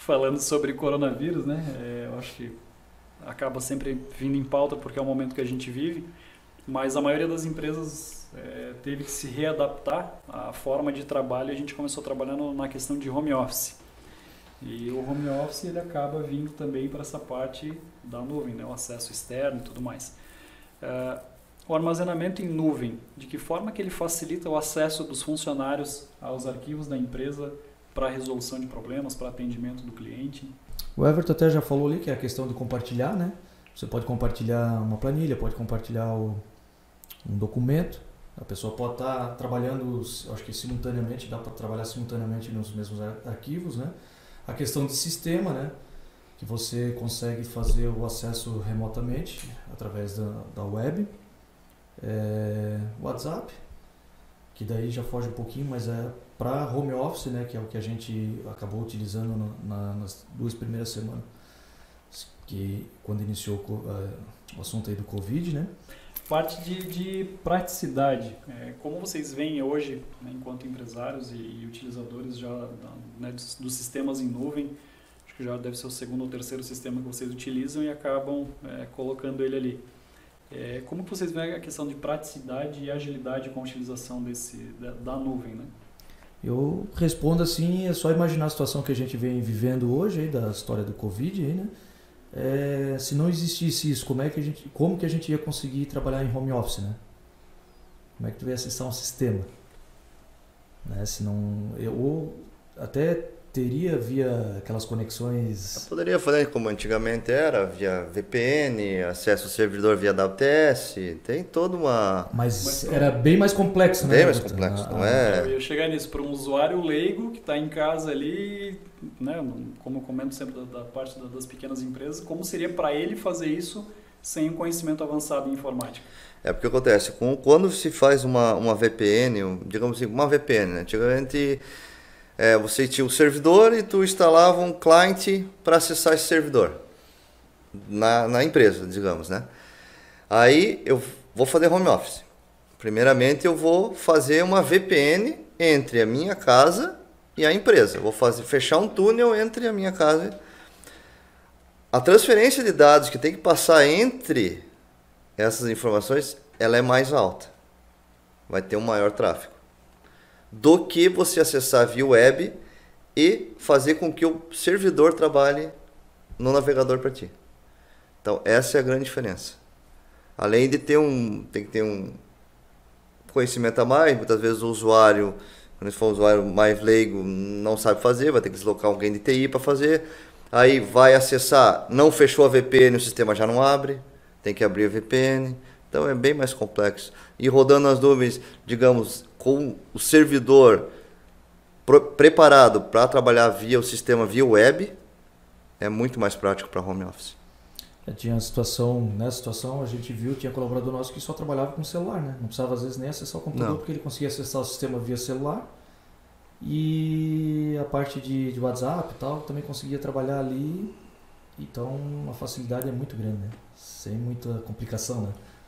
falando sobre coronavírus, né? Eu acho que acaba sempre vindo em pauta porque é o momento que a gente vive, mas a maioria das empresas teve que se readaptar à forma de trabalho e a gente começou trabalhando na questão de home office. E o home office ele acaba vindo também para essa parte da nuvem, né? O acesso externo e tudo mais. O armazenamento em nuvem, de que forma que ele facilita o acesso dos funcionários aos arquivos da empresa para resolução de problemas, para atendimento do cliente? O Everton até já falou ali que é a questão de compartilhar, né? Você pode compartilhar uma planilha, pode compartilhar um documento. A pessoa pode estar trabalhando, acho que simultaneamente, dá para trabalhar simultaneamente nos mesmos arquivos, né? A questão de sistema, né? Que você consegue fazer o acesso remotamente através da web. WhatsApp, que daí já foge um pouquinho, mas é para home office, né? Que é o que a gente acabou utilizando nas 2 primeiras semanas, que quando iniciou o assunto aí do Covid, né? Parte de praticidade. Como vocês veem hoje, né, enquanto empresários e utilizadores já né, dos sistemas em nuvem, acho que já deve ser o segundo ou terceiro sistema que vocês utilizam e acabam colocando ele ali. Como que vocês veem a questão de praticidade e agilidade com a utilização da nuvem, né? Eu respondo assim, é só imaginar a situação que a gente vem vivendo hoje, aí, da história do Covid, aí, né? Se não existisse isso, como que a gente ia conseguir trabalhar em home office, né? Como é que tu ia acessar um sistema? Né? Se não, eu até teria via aquelas conexões... Eu poderia fazer como antigamente era, via VPN, acesso ao servidor via WTS, tem toda uma... Mas era bem mais complexo, né? Bem mais complexo, não é? Eu ia chegar nisso, para um usuário leigo que está em casa ali, né, como eu comento sempre da parte das pequenas empresas, como seria para ele fazer isso sem um conhecimento avançado em informática? Porque acontece, quando se faz uma VPN, digamos assim, uma VPN, né? Antigamente você tinha um servidor e tu instalava um client para acessar esse servidor na empresa, digamos, né? Aí eu vou fazer home office. Primeiramente eu vou fazer uma VPN entre a minha casa e a empresa. Eu vou fechar um túnel entre a minha casa. A transferência de dados que tem que passar entre essas informações, ela é mais alta. Vai ter um maior tráfego do que você acessar via web e fazer com que o servidor trabalhe no navegador para ti. Então, essa é a grande diferença. Além de tem que ter um conhecimento a mais, muitas vezes o usuário, quando for um usuário mais leigo, não sabe fazer, vai ter que deslocar alguém de TI para fazer. Aí vai acessar, não fechou a VPN, o sistema já não abre, tem que abrir a VPN. Então, é bem mais complexo. E rodando nas nuvens, digamos, com o servidor preparado para trabalhar via o sistema via web, é muito mais prático para home office. Tinha nessa situação a gente viu, tinha colaborador nosso que só trabalhava com celular, né? Não precisava às vezes nem acessar o computador, porque ele conseguia acessar o sistema via celular. E a parte de WhatsApp e tal, também conseguia trabalhar ali. Então a facilidade é muito grande, né? Sem muita complicação, né?